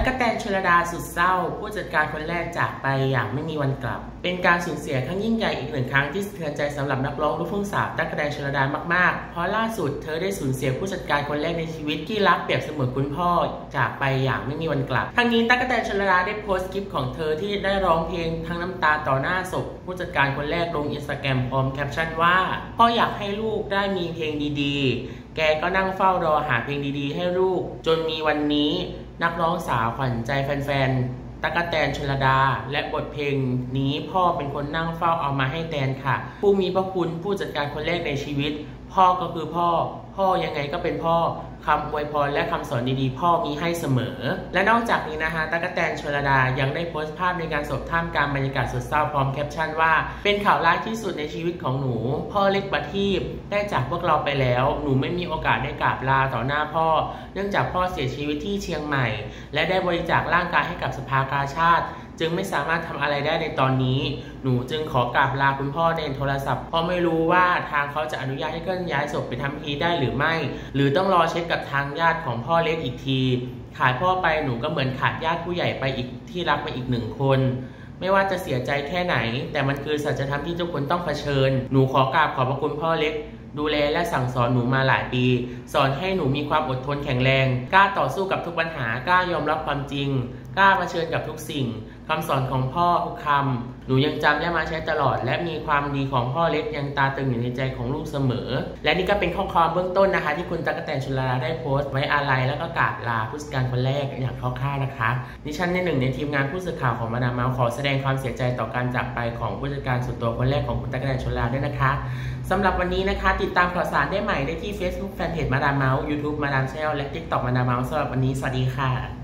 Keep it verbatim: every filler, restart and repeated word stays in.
กแตน ชลดาสุดเศร้าผู้จัดการคนแรกจากไปอย่างไม่มีวันกลับเป็นการสูญเสียครั้งยิ่งใหญ่อีกหนึ่งครั้งที่สะเทือนใจสำหรับนักร้องลูกทุ่งสาวตั๊กแตน ชลดามากๆเพราะล่าสุดเธอได้สูญเสียผู้จัดการคนแรกในชีวิตที่รักเปรียบเสมือนคุณพ่อจากไปอย่างไม่มีวันกลับทั้งนี้ตั๊กแตน ชลดาได้โพสต์คลิปของเธอที่ได้ร้องเพลงทั้งน้ำตาต่อหน้าศพผู้จัดการคนแรกลงอินสตาแกรมพร้อมแคปชั่นว่าพ่ออยากให้ลูกได้มีเพลงดีๆแกก็นั่งเฝ้ารอหาเพลงดีๆให้ลูกจนมีวันนี้นักร้องสาวขวัญใจแฟนๆตั๊กแตน ชลดาและบทเพลงนี้พ่อเป็นคนนั่งเฝ้าเอามาให้แตนค่ะผู้มีพระคุณผู้จัดการคนแรกในชีวิตพ่อก็คือพ่อพ่อยังไงก็เป็นพ่อคำอวยพรและคำสอนดีๆพ่อมีให้เสมอและนอกจากนี้นะคะตั๊กแตน ชลดายังได้โพสต์ภาพในการศพท่ามกลางบรรยากาศสดเศร้าพร้อมแคปชั่นว่าเป็นข่าวร้ายที่สุดในชีวิตของหนูพ่อเล็กประทีปได้จากพวกเราไปแล้วหนูไม่มีโอกาสได้กราบลาต่อหน้าพ่อเนื่องจากพ่อเสียชีวิตที่เชียงใหม่และได้บริจาคร่างกายให้กับสภากาชาติจึงไม่สามารถทำอะไรได้ในตอนนี้หนูจึงขอกราบลาคุณพ่อในโทรศัพท์เพราะไม่รู้ว่าทางเขาจะอนุญาตให้เคลื่อนย้ายศพไปทำพิธีได้หรือไม่หรือต้องรอเช็คกับทางญาติของพ่อเล็กอีกทีขาดพ่อไปหนูก็เหมือนขาดญาติผู้ใหญ่ไปอีกที่รักไปอีกหนึ่งคนไม่ว่าจะเสียใจแค่ไหนแต่มันคือสัจธรรมที่ทุกคนต้องเผชิญหนูขอกราบขอบพระคุณพ่อเล็กดูแลและสั่งสอนหนูมาหลายปีสอนให้หนูมีความอดทนแข็งแรงกล้าต่อสู้กับทุกปัญหากล้ายอมรับความจริงกล้าเผชิญกับทุกสิ่งคำสอนของพ่อทุกคำหนูยังจำและมาใช้ตลอดและมีความดีของพ่อเล็กยังตาตึงอยู่ในใจของลูกเสมอและนี่ก็เป็นข้อความเบื้องต้นนะคะที่คุณตั๊กแตน ชลดาได้โพสต์ไว้อาลัยแล้วก็กราบลาผู้จัดการคนแรกอย่างคร่าวๆนะคะดิฉันในหนึ่งในทีมงานผู้สื่อข่าวของมาดามเมาส์ขอแสดงความเสียใจต่อการจากไปของผู้จัดการส่วนตัวคนแรกของคุณตั๊กแตน ชลดาด้วยนะคะสำหรับวันนี้นะคะติดตามข่าวสารได้ใหม่ได้ที่ Facebook แฟนเพจมาดามเมาส์ YouTube มาดามแชลและ TikTok มาดามเมาส์สำหรับวันนี้สวัสดีค่ะ